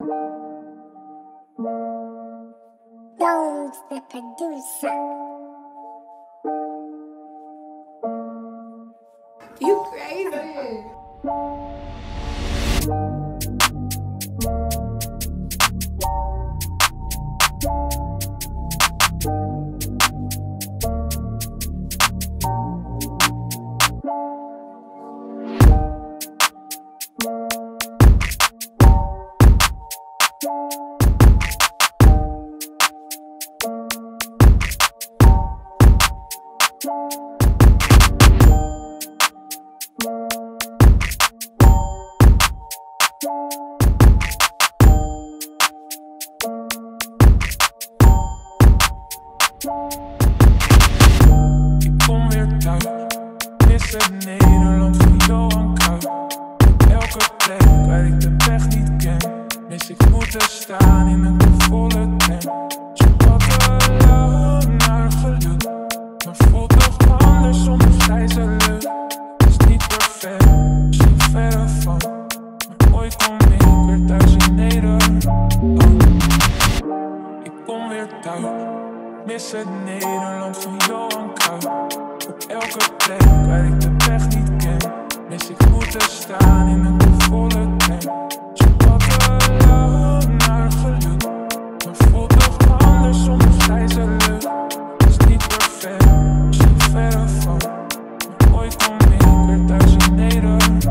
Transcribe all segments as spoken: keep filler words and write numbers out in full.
billz the producer. You crazy. Nederland van Johan Koud. Op elke plek waar ik de weg niet ken, mis ik moeten staan in een te volle tent. Zodat we lang naar geluk, maar voelt toch anders zonder vrijzeluk. Het is niet perfect, misschien verre van, maar ooit kom ik weer thuis in Nederland. Ik kom weer thuis, mis het Nederland van Johan Koud. Op elke plek waar ik de weg niet ken, mis ik moeten staan in een te volle tent. Zodat we lang naar geluk, maar voelt toch anders zonder vrijzeluk. Het is niet perfect, misschien verre van, maar ooit kom ik weer thuis in Nederland.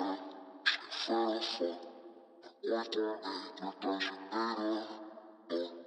Ooit kom ik weer thuis in Nederland.